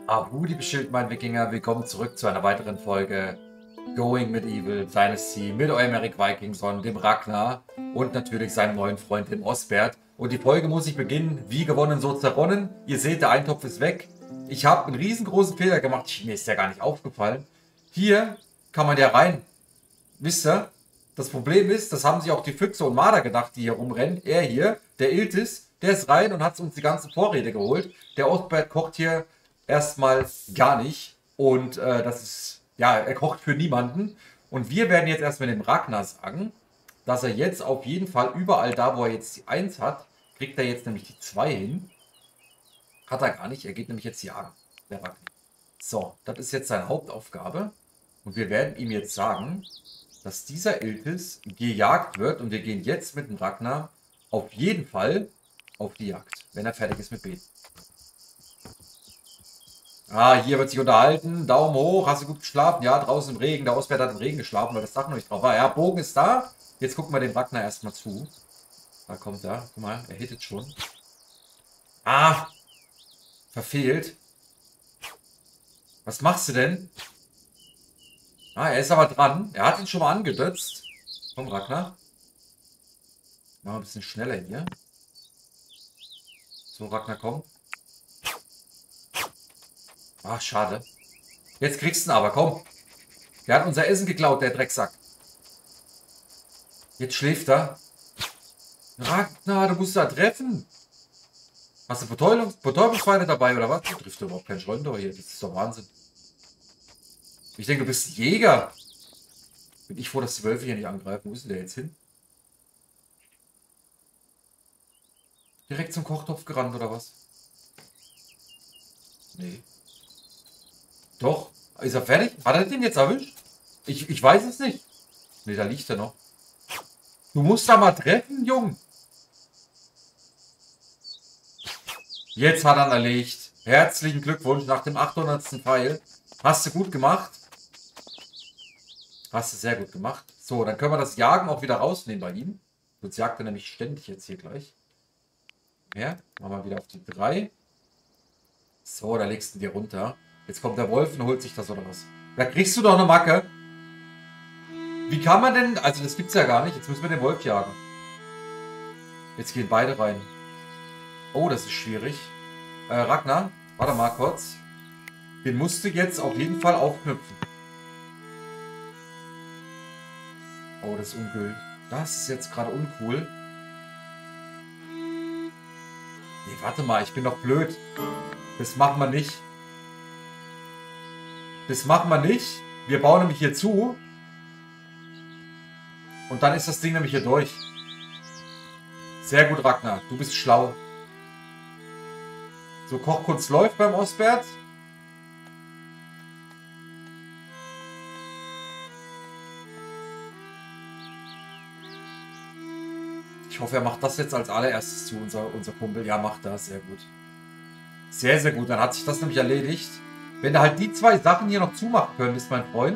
Ahudi beschillt mein Wikinger, willkommen zurück zu einer weiteren Folge Going Medieval Dynasty mit eurem Eric Vikingson, dem Ragnar und natürlich seinem neuen Freund, dem Osbert. Und die Folge muss ich beginnen, wie gewonnen, so zerronnen. Ihr seht, der Eintopf ist weg. Ich habe einen riesengroßen Fehler gemacht, mir ist ja gar nicht aufgefallen. Hier kann man ja rein. Wisst ihr? Das Problem ist, das haben sich auch die Füchse und Marder gedacht, die hier rumrennen. Er hier, der Iltis, der ist rein und hat uns die ganze Vorräte geholt. Der Osbert kocht hier erstmal gar nicht. Und das ist, ja, er kocht für niemanden. Und wir werden jetzt erstmal dem Ragnar sagen, dass er jetzt auf jeden Fall überall da, wo er jetzt die 1 hat, kriegt er jetzt nämlich die 2 hin. Hat er gar nicht, er geht nämlich jetzt jagen, der Ragnar. So, das ist jetzt seine Hauptaufgabe. Und wir werden ihm jetzt sagen, dass dieser Iltis gejagt wird. Und wir gehen jetzt mit dem Ragnar auf jeden Fall auf die Jagd, wenn er fertig ist mit Beten. Ah, hier wird sich unterhalten. Daumen hoch. Hast du gut geschlafen? Ja, draußen im Regen. Der Auswärter hat im Regen geschlafen, weil das Dach noch nicht drauf war. Ja, Bogen ist da. Jetzt gucken wir dem Ragnar erstmal zu. Da kommt er. Guck mal, er hittet schon. Ah, verfehlt. Was machst du denn? Ah, er ist aber dran. Er hat ihn schon mal angedötzt. Komm, Ragnar. Machen wir ein bisschen schneller hier. So, Ragnar, komm. Ach, schade. Jetzt kriegst du ihn aber, komm. Der hat unser Essen geklaut, der Drecksack. Jetzt schläft er. Ragnar, du musst da treffen. Hast du Betäubungsfeinde dabei oder was? Du triffst überhaupt keinen Schleunder hier. Das ist doch Wahnsinn. Ich denke, du bist ein Jäger. Bin ich froh, dass die Wölfe hier nicht angreifen. Wo ist denn der jetzt hin? Direkt zum Kochtopf gerannt oder was? Nee. Doch. Ist er fertig? Hat er den jetzt erwischt? Ich weiß es nicht. Nee, da liegt er noch. Du musst da mal treffen, Jung. Jetzt hat er ihn erlegt. Herzlichen Glückwunsch nach dem 800. Pfeil. Hast du gut gemacht. Hast du sehr gut gemacht. So, dann können wir das Jagen auch wieder rausnehmen bei ihm. Sonst jagt er nämlich ständig jetzt hier gleich. Ja, machen wir wieder auf die 3. So, da legst du dir runter. Jetzt kommt der Wolf und holt sich das oder was? Da kriegst du doch eine Macke. Wie kann man denn... Also das gibt's ja gar nicht. Jetzt müssen wir den Wolf jagen. Jetzt gehen beide rein. Oh, das ist schwierig. Ragnar, warte mal kurz. Den musst du jetzt auf jeden Fall aufknüpfen. Oh, das ist ungültig. Das ist jetzt gerade uncool. Nee, warte mal, ich bin doch blöd. Das machen wir nicht. Das machen wir nicht. Wir bauen nämlich hier zu. Und dann ist das Ding nämlich hier durch. Sehr gut, Ragnar. Du bist schlau. So, Kochkunst läuft beim Osbert. Ich hoffe, er macht das jetzt als allererstes zu, unser Kumpel. Ja, macht das. Sehr gut. Sehr, sehr gut. Dann hat sich das nämlich erledigt. Wenn du halt die 2 Sachen hier noch zumachen könntest, mein Freund.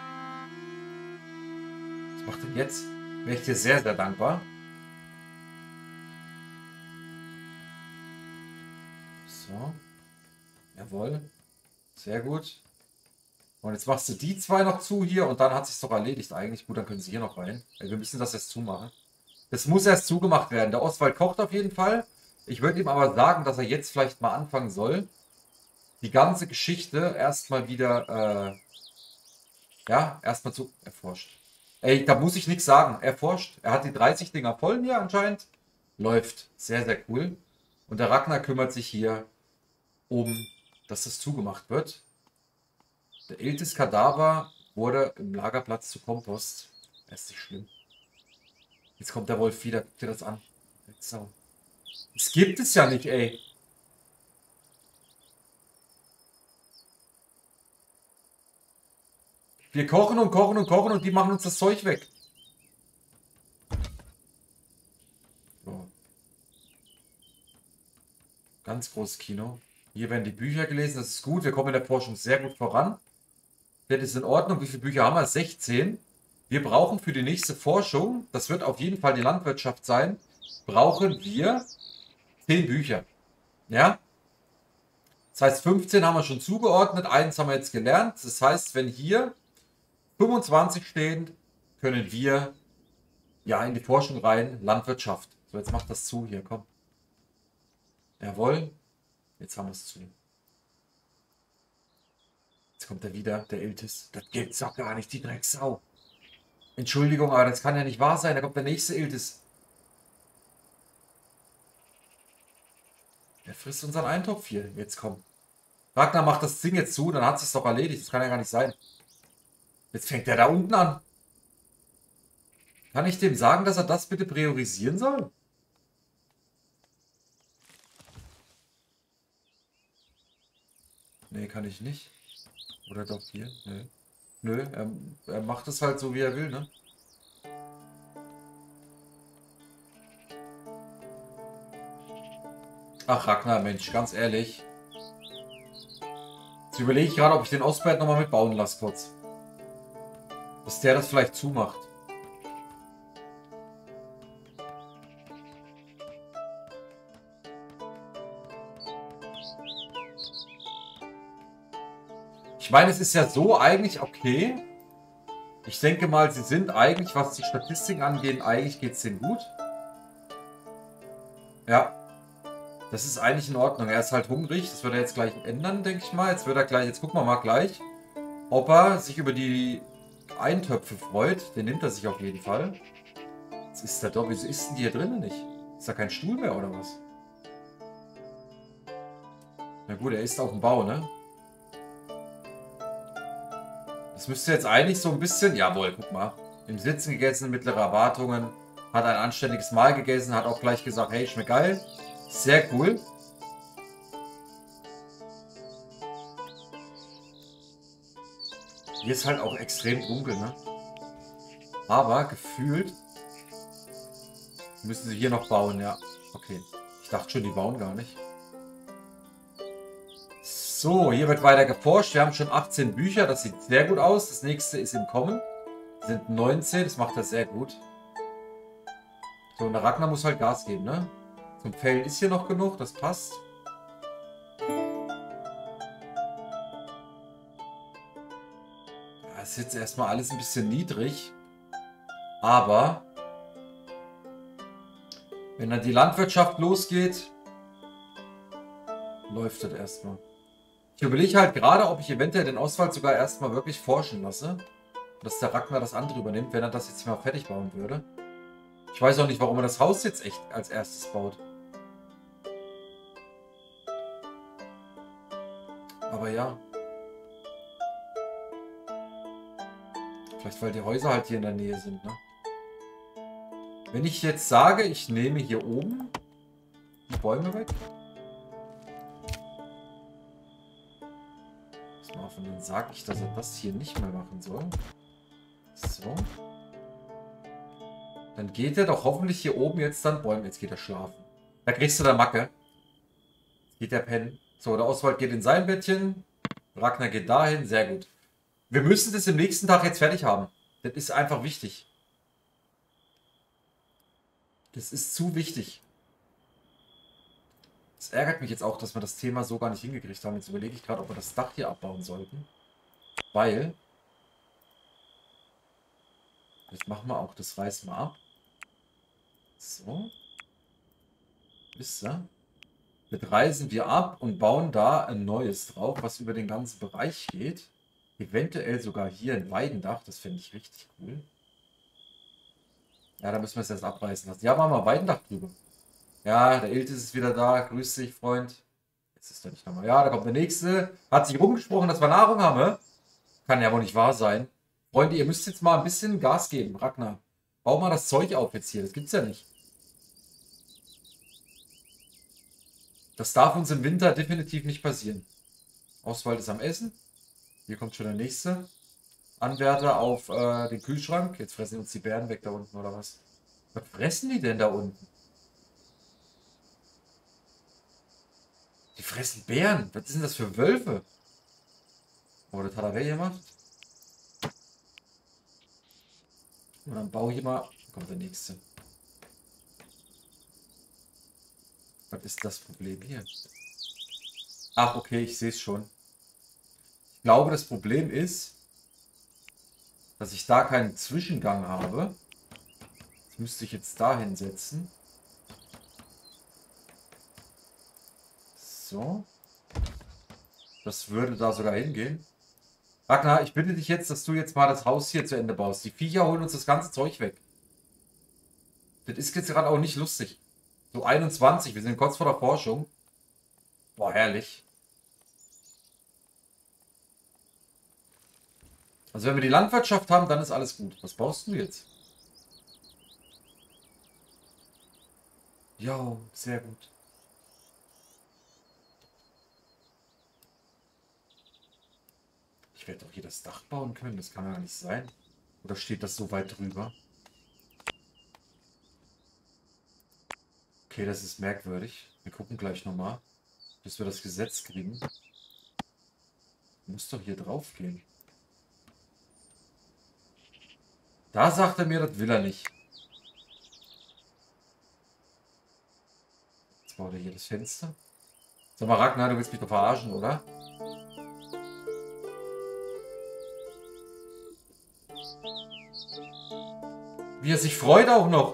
Was macht denn jetzt? Wäre ich dir sehr, sehr dankbar. So. Jawohl. Sehr gut. Und jetzt machst du die 2 noch zu hier und dann hat sich's doch erledigt eigentlich. Gut, dann können sie hier noch rein. Wir müssen das jetzt zumachen. Das muss erst zugemacht werden. Der Oswald kocht auf jeden Fall. Ich würde ihm aber sagen, dass er jetzt vielleicht mal anfangen soll, die ganze Geschichte erstmal wieder, ja, erstmal zu erforscht. Ey, da muss ich nichts sagen. Erforscht. Er hat die 30 Dinger voll hier anscheinend. Läuft. Sehr, sehr cool. Und der Ragnar kümmert sich hier um, dass das zugemacht wird. Der Iltis Kadaver wurde im Lagerplatz zu Kompost. Das ist nicht schlimm. Jetzt kommt der Wolf wieder. Guck dir das an. So. Das gibt es ja nicht, ey. Wir kochen und kochen und kochen und die machen uns das Zeug weg. So. Ganz großes Kino. Hier werden die Bücher gelesen. Das ist gut. Wir kommen in der Forschung sehr gut voran. Das ist in Ordnung. Wie viele Bücher haben wir? 16. Wir brauchen für die nächste Forschung, das wird auf jeden Fall die Landwirtschaft sein, brauchen wir 10 Bücher. Ja? Das heißt, 15 haben wir schon zugeordnet, 1 haben wir jetzt gelernt. Das heißt, wenn hier 25 stehen, können wir ja in die Forschung rein, Landwirtschaft. So, jetzt macht das zu hier, komm. Jawohl, jetzt haben wir es zu. Jetzt kommt er wieder, der Iltis. Das gibt's doch gar nicht, die Drecksau. Entschuldigung, aber das kann ja nicht wahr sein. Da kommt der nächste Iltis. Der frisst unseren Eintopf hier. Jetzt komm. Ragnar macht das Ding jetzt zu, dann hat sich's doch erledigt. Das kann ja gar nicht sein. Jetzt fängt er da unten an. Kann ich dem sagen, dass er das bitte priorisieren soll? Nee, kann ich nicht. Oder doch hier? Nö. Nö, er macht es halt so, wie er will, ne? Ach, Ragnar, Mensch, ganz ehrlich. Jetzt überlege ich gerade, ob ich den Ostberg nochmal mitbauen lasse, kurz. Dass der das vielleicht zumacht. Ich meine, es ist ja so eigentlich okay. Ich denke mal, sie sind eigentlich, was die Statistiken angeht, eigentlich geht es denen gut. Ja. Das ist eigentlich in Ordnung. Er ist halt hungrig. Das wird er jetzt gleich ändern, denke ich mal. Jetzt wird er gleich, jetzt gucken wir mal gleich, ob er sich über die Eintöpfe freut. Den nimmt er sich auf jeden Fall. Jetzt ist er doch. Wieso ist denn die hier drinnen nicht? Ist da kein Stuhl mehr oder was? Na gut, er ist auf dem Bau, ne? Das müsste jetzt eigentlich so ein bisschen... Jawohl, guck mal. Im Sitzen gegessen, mittlere Erwartungen. Hat ein anständiges Mahl gegessen. Hat auch gleich gesagt, hey, schmeckt geil. Sehr cool. Hier ist halt auch extrem dunkel, ne? Aber gefühlt müssen sie hier noch bauen, ja. Okay. Ich dachte schon, die bauen gar nicht. So, hier wird weiter geforscht. Wir haben schon 18 Bücher. Das sieht sehr gut aus. Das nächste ist im Kommen. Das sind 19. Das macht er sehr gut. So, und der Ragnar muss halt Gas geben, ne? Zum Fällen ist hier noch genug. Das passt. Das ist jetzt erstmal alles ein bisschen niedrig. Aber wenn dann die Landwirtschaft losgeht, läuft das erstmal. Ich überlege halt gerade, ob ich eventuell den Oswald sogar erstmal wirklich forschen lasse. Dass der Ragnar das andere übernimmt, wenn er das jetzt mal fertig bauen würde. Ich weiß auch nicht, warum er das Haus jetzt echt als erstes baut. Aber ja. Vielleicht, weil die Häuser halt hier in der Nähe sind, ne? Wenn ich jetzt sage, ich nehme hier oben die Bäume weg. Und dann sage ich, dass er das hier nicht mehr machen soll. So. Dann geht er doch hoffentlich hier oben jetzt dann Bäume. Jetzt geht er schlafen. Da kriegst du der Macke. Jetzt geht der pennen. So, der Oswald geht in sein Bettchen. Ragnar geht dahin. Sehr gut. Wir müssen das im nächsten Tag jetzt fertig haben. Das ist einfach wichtig. Das ist zu wichtig. Es ärgert mich jetzt auch, dass wir das Thema so gar nicht hingekriegt haben. Jetzt überlege ich gerade, ob wir das Dach hier abbauen sollten. Weil... Jetzt machen wir auch das reißen wir ab. So. Wisst ihr? Das reißen wir ab und bauen da ein neues drauf, was über den ganzen Bereich geht. Eventuell sogar hier ein Weidendach. Das finde ich richtig cool. Ja, da müssen wir es erst abreißen lassen. Ja, machen wir Weidendach drüber. Ja, der Iltis ist wieder da. Grüß dich, Freund. Jetzt ist er nicht nochmal. Ja, da kommt der nächste. Hat sich rumgesprochen, dass wir Nahrung haben, hä? Kann ja wohl nicht wahr sein. Freunde, ihr müsst jetzt mal ein bisschen Gas geben. Ragnar, bau mal das Zeug auf jetzt hier. Das gibt's ja nicht. Das darf uns im Winter definitiv nicht passieren. Oswald ist am Essen. Hier kommt schon der nächste Anwärter auf den Kühlschrank. Jetzt fressen uns die Bären weg da unten, oder was? Was fressen die denn da unten? Die fressen Bären. Was sind das für Wölfe? Oh, das hat er wer gemacht? Und dann baue ich mal. Da kommt der nächste. Was ist das Problem hier? Ach, okay, ich sehe es schon. Ich glaube, das Problem ist, dass ich da keinen Zwischengang habe. Das müsste ich jetzt da hinsetzen. So. Das würde da sogar hingehen. Ragnar, ich bitte dich jetzt, dass du jetzt mal das Haus hier zu Ende baust. Die Viecher holen uns das ganze Zeug weg. Das ist jetzt gerade auch nicht lustig. So 21, wir sind kurz vor der Forschung. Boah, herrlich. Also wenn wir die Landwirtschaft haben, dann ist alles gut. Was baust du jetzt? Ja, sehr gut. Ich werde doch hier das Dach bauen können. Das kann ja nicht sein. Oder steht das so weit drüber? Okay, das ist merkwürdig. Wir gucken gleich nochmal, bis wir das Gesetz kriegen. Muss doch hier drauf gehen. Da sagt er mir, das will er nicht. Jetzt baut er hier das Fenster. Sag mal, Ragnar, du willst mich doch verarschen, oder? Wie er sich freut auch noch.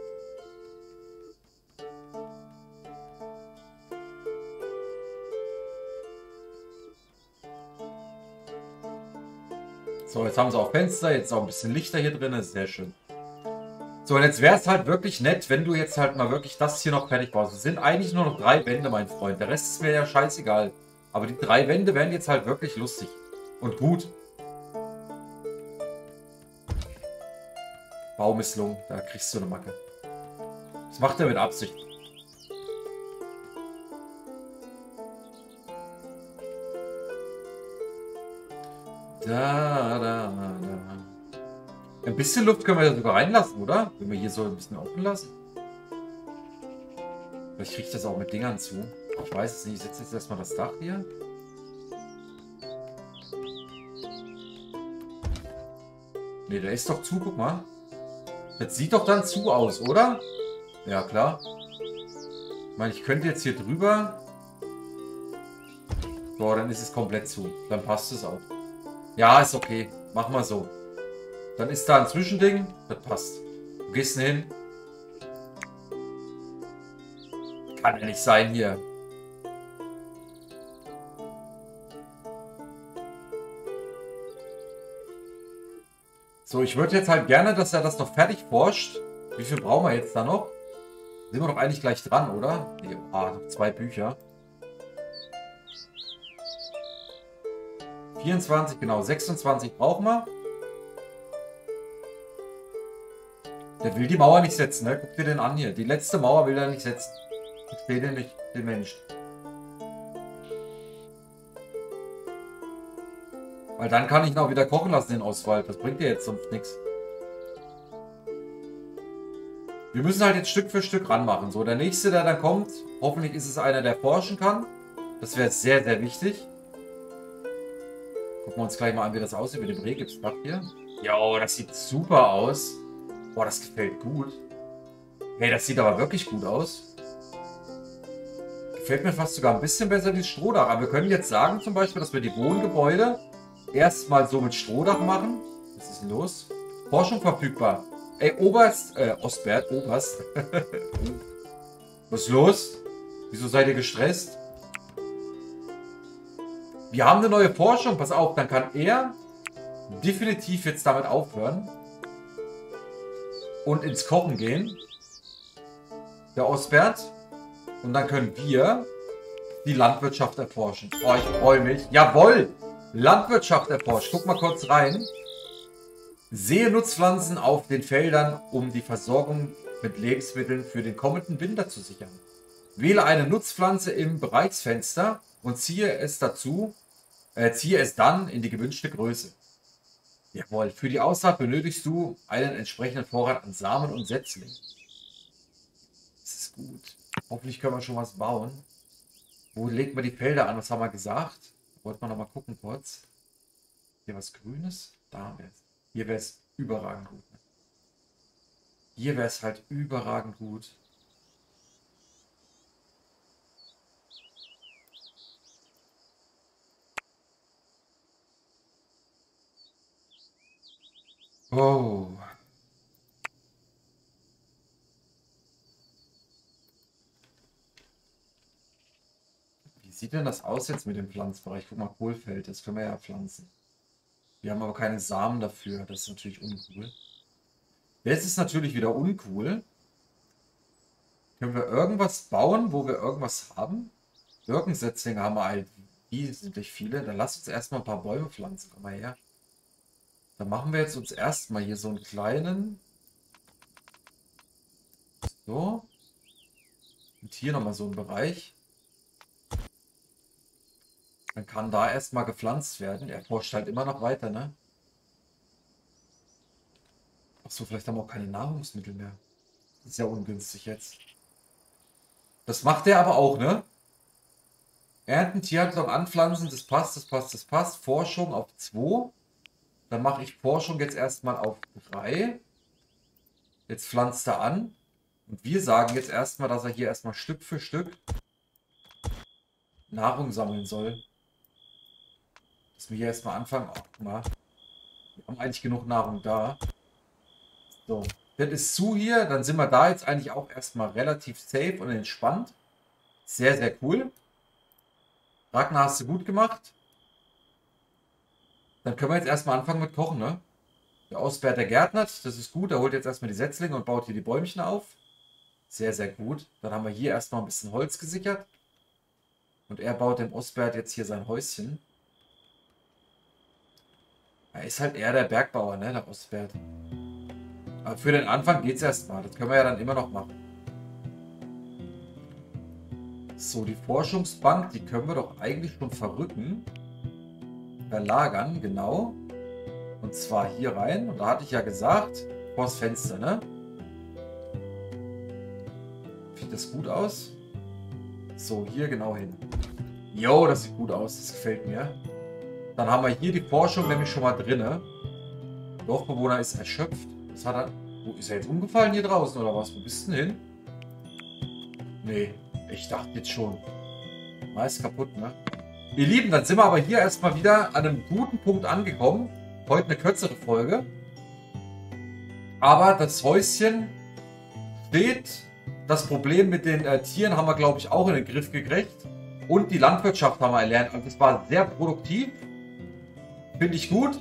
So, jetzt haben sie auch Fenster, jetzt auch ein bisschen Lichter hier drin, ist sehr schön. So, und jetzt wäre es halt wirklich nett, wenn du jetzt halt mal wirklich das hier noch fertig baust. Es sind eigentlich nur noch 3 Wände, mein Freund. Der Rest ist mir ja scheißegal. Aber die 3 Wände wären jetzt halt wirklich lustig. Und gut. Baumisslung, da kriegst du eine Macke. Das macht er mit Absicht. Da. Ein bisschen Luft können wir ja sogar reinlassen, oder? Wenn wir hier so ein bisschen offen lassen. Vielleicht kriege ich das auch mit Dingern zu. Ich weiß es nicht. Ich setze jetzt erstmal das Dach hier. Ne, der ist doch zu, guck mal. Das sieht doch dann zu aus, oder? Ja, klar. Ich meine, ich könnte jetzt hier drüber. So, dann ist es komplett zu. Dann passt es auch. Ja, ist okay. Mach mal so. Dann ist da ein Zwischending. Das passt. Du gehst hin. Kann ja nicht sein hier. So, ich würde jetzt halt gerne, dass er das noch fertig forscht. Wie viel brauchen wir jetzt da noch? Sind wir doch eigentlich gleich dran, oder? Nee, noch 2 Bücher. 24, genau. 26 brauchen wir. Der will die Mauer nicht setzen, ne? Guck dir den an hier. Die letzte Mauer will er nicht setzen. Ich verstehe den nicht, den Mensch. Weil dann kann ich ihn auch wieder kochen lassen, den Oswald. Das bringt dir jetzt sonst nichts. Wir müssen halt jetzt Stück für Stück ranmachen. So, der nächste, der dann kommt, hoffentlich ist es einer, der forschen kann. Das wäre sehr, sehr wichtig. Gucken wir uns gleich mal an, wie das aussieht mit dem Rehgipsdach hier. Ja, das sieht super aus. Boah, das gefällt gut. Hey, das sieht aber wirklich gut aus. Gefällt mir fast sogar ein bisschen besser wie das Strohdach. Aber wir können jetzt sagen zum Beispiel, dass wir die Wohngebäude erstmal so mit Strohdach machen. Was ist denn los? Forschung verfügbar. Ey, Ostbert, Oberst. Was ist los? Wieso seid ihr gestresst? Wir haben eine neue Forschung. Pass auf, dann kann er definitiv jetzt damit aufhören und ins Kochen gehen. Der Osbert. Und dann können wir die Landwirtschaft erforschen. Oh, ich freue mich. Jawohl! Landwirtschaft erforscht. Guck mal kurz rein. Sehe Nutzpflanzen auf den Feldern, um die Versorgung mit Lebensmitteln für den kommenden Winter zu sichern. Wähle eine Nutzpflanze im Bereichsfenster und ziehe es dann in die gewünschte Größe. Jawohl, für die Aussaat benötigst du einen entsprechenden Vorrat an Samen und Setzlingen. Das ist gut. Hoffentlich können wir schon was bauen. Wo legt man die Felder an? Was haben wir gesagt? Wollten wir noch mal gucken kurz. Hier was Grünes? Da wäre es. Hier wäre es überragend gut. Hier wäre es halt überragend gut. Oh. Wie sieht denn das aus jetzt mit dem Pflanzbereich? Guck mal, Kohlfeld, das können wir ja pflanzen. Wir haben aber keine Samen dafür. Das ist natürlich uncool. Jetzt ist natürlich wieder uncool. Können wir irgendwas bauen, wo wir irgendwas haben? Birkensetzlinge haben wir halt wesentlich viele. Dann lass uns erstmal ein paar Bäume pflanzen. Komm mal her. Dann machen wir jetzt uns erstmal hier so einen kleinen. So. Und hier nochmal so einen Bereich. Dann kann da erstmal gepflanzt werden. Er forscht halt immer noch weiter, ne? Achso, vielleicht haben wir auch keine Nahrungsmittel mehr. Das ist ja ungünstig jetzt. Das macht er aber auch, ne? Ernten, Tierhaltung, Anpflanzen, das passt, das passt, das passt. Forschung auf 2. Dann mache ich Forschung jetzt erstmal auf 3. Jetzt pflanzt er an. Und wir sagen jetzt erstmal, dass er hier erstmal Stück für Stück Nahrung sammeln soll. Dass wir hier erstmal anfangen. Oh, guck mal. Wir haben eigentlich genug Nahrung da. So. Das ist zu hier. Dann sind wir da jetzt eigentlich auch erstmal relativ safe und entspannt. Sehr, sehr cool. Ragnar, hast du gut gemacht. Dann können wir jetzt erstmal anfangen mit Kochen, ne? Der Ausbär, der gärtnert. Das ist gut. Er holt jetzt erstmal die Setzlinge und baut hier die Bäumchen auf. Sehr, sehr gut. Dann haben wir hier erstmal ein bisschen Holz gesichert. Und er baut dem Osbert jetzt hier sein Häuschen. Er ist halt eher der Bergbauer, ne, der Osbert. Aber für den Anfang geht es erstmal. Das können wir ja dann immer noch machen. So, die Forschungsbank, die können wir doch eigentlich schon verrücken. Verlagern, genau. Und zwar hier rein. Und da hatte ich ja gesagt, vor das Fenster, ne? Sieht das gut aus? So, hier genau hin. Jo, das sieht gut aus. Das gefällt mir. Dann haben wir hier die Forschung nämlich schon mal drin. Dorfbewohner ist erschöpft. Was hat er? Wo ist er jetzt umgefallen hier draußen oder was? Wo bist du denn hin? Nee, ich dachte jetzt schon. Meist kaputt, ne? Ihr Lieben, dann sind wir aber hier erstmal wieder an einem guten Punkt angekommen. Heute eine kürzere Folge. Aber das Häuschen steht. Das Problem mit den Tieren haben wir, glaube ich, auch in den Griff gekriegt. Und die Landwirtschaft haben wir erlernt. Also es war sehr produktiv. Finde ich gut.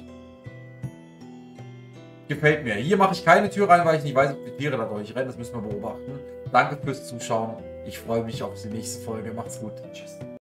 Gefällt mir. Hier mache ich keine Tür rein, weil ich nicht weiß, ob die Tiere da durchrennen. Das müssen wir beobachten. Danke fürs Zuschauen. Ich freue mich auf die nächste Folge. Macht's gut. Tschüss.